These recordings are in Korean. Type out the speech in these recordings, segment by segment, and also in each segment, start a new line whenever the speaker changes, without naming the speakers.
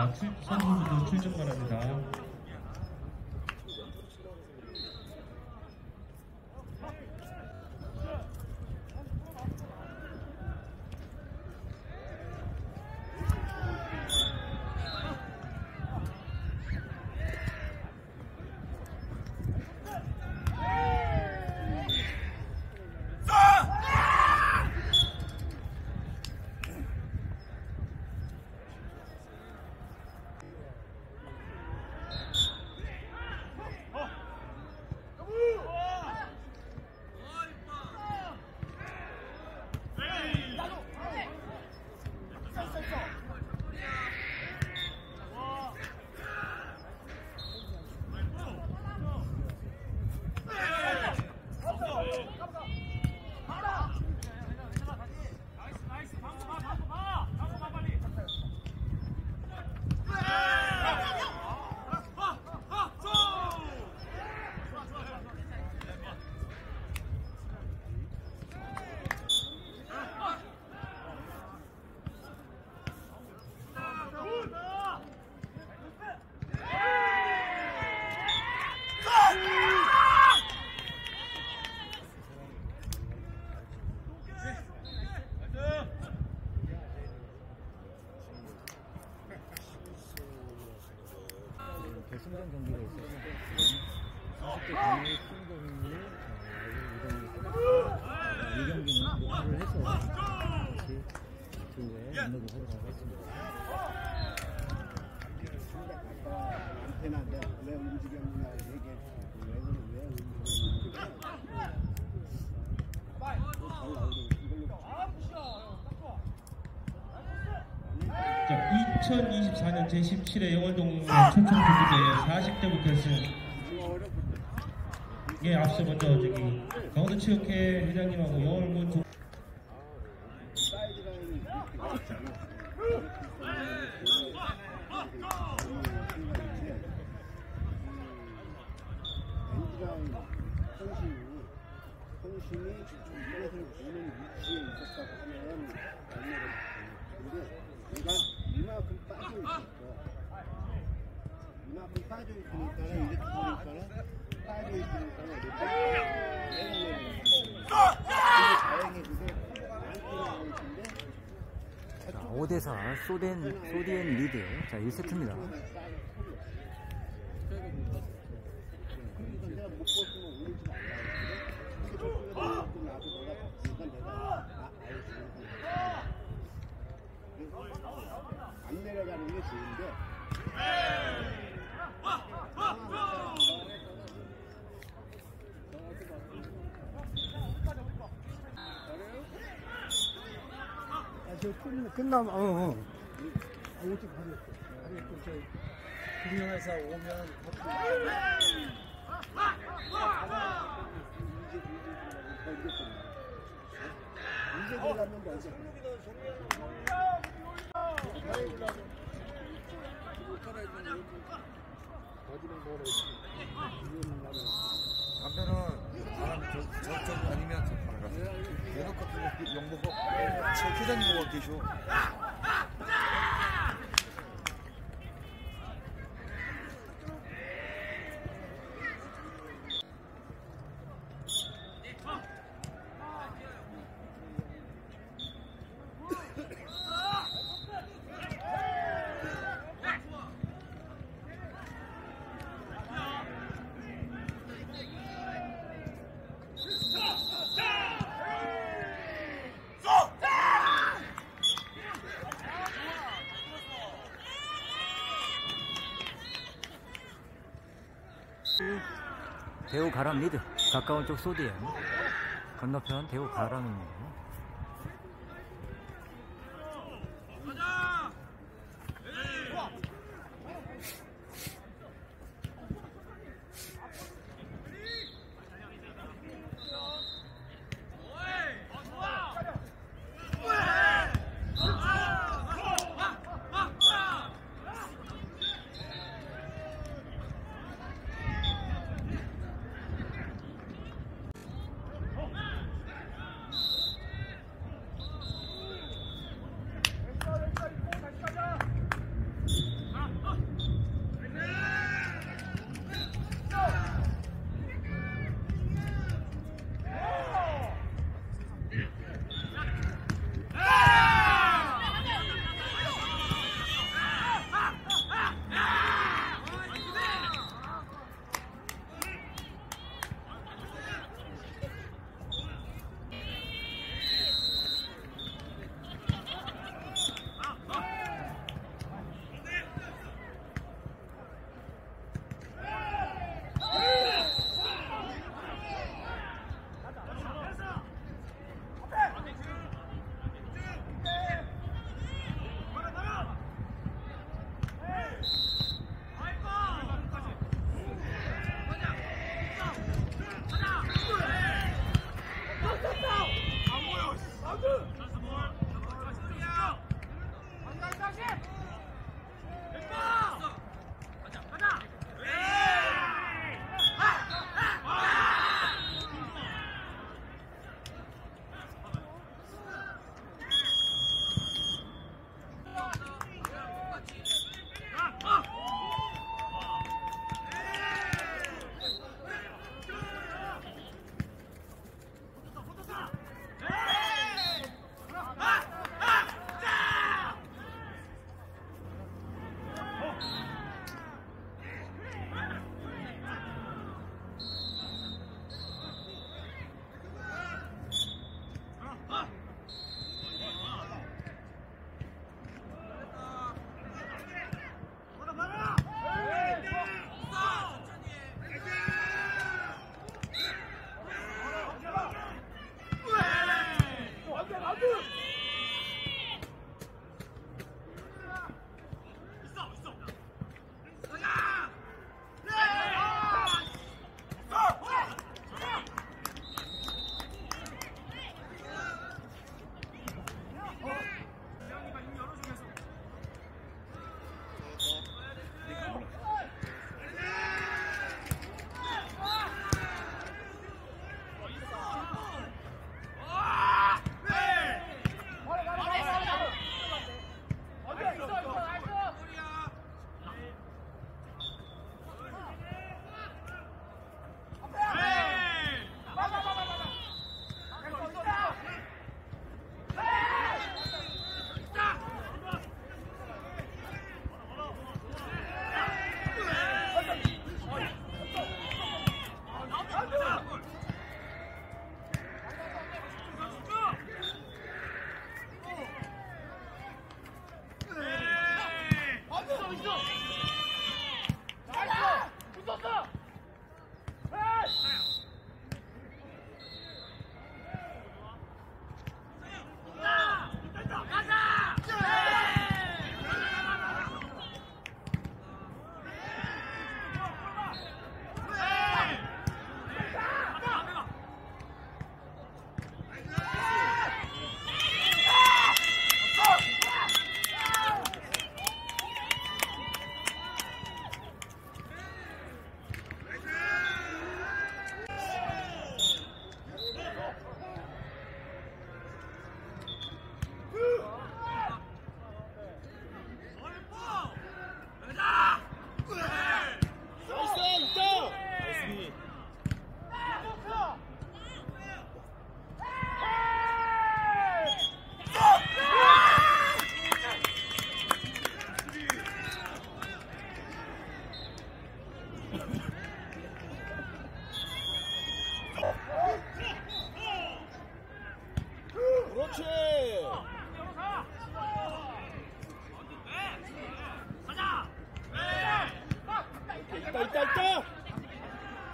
선수들 출전 바랍니다.
결승전 경기가 있어서 40대 강의 승동이 이 경기는 녹화를 해서 다시 유튜브에 업로드 하도록 하겠습니다.
안테나 왜 움직였느냐 얘기해 왜 움직였느냐 잘 나오고
자, 2024년 제17회 영월동 초청주부대회 40대부 결승에 앞서 먼저 저기 강원도체육회 회장님하고 영월군
선심이 이것을 보는 위치에 있었다고 하면 근데 얘가 이만큼 빠져 있었어. 이만큼 빠져 있으니까 이렇게 보니까는 빠져 있으니까 다행히 그게 안 나오는 건데.
자, 5대4 소디엔 리드. 자, 1세트입니다.
내가 못 봤으면 오르지 말라. 나도 내가 봤으니까 내가 안 내려가는 게 좋은데. 저 끝나면 어떻게 하겠어? 저 금융회사 오면 이제 들어가면 먼저
담배는 사람 저쪽 아니면 대놓고 영보고 제 회장님 보고 계셔.
대우 가람 리드. 가까운 쪽 소디엔, 건너편 대우 가람입니다.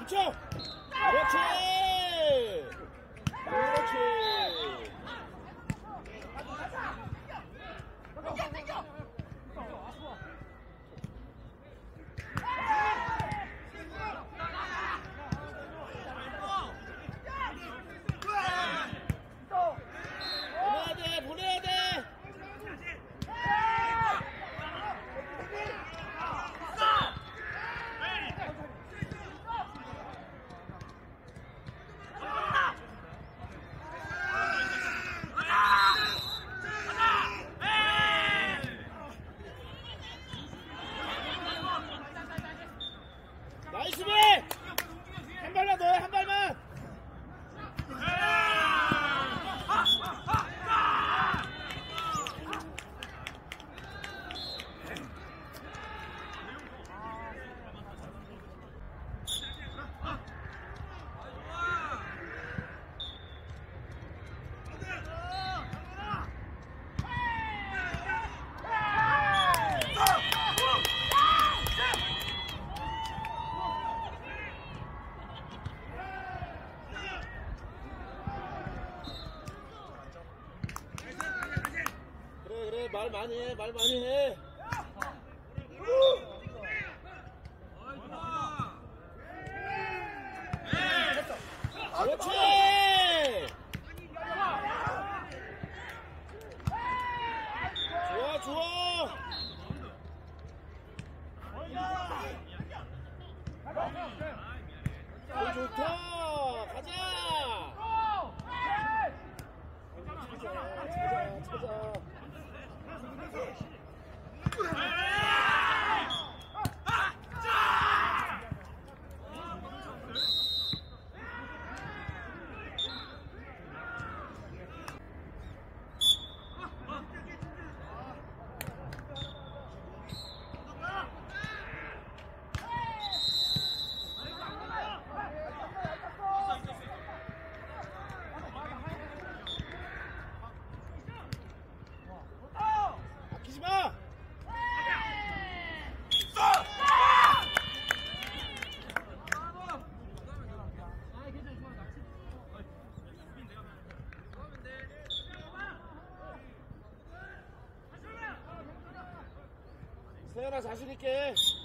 멈춰. 그렇지. 그렇지. 보내야 돼, 보내야 돼. 나이스 배! 한 발만 더해, 한 발만! 그래, 말 많이 해, 말 많이 해. 그렇지! 좋아, 좋아! 좋다! 가자! 찾아. 아끼지 마! 세연아 자신 있게.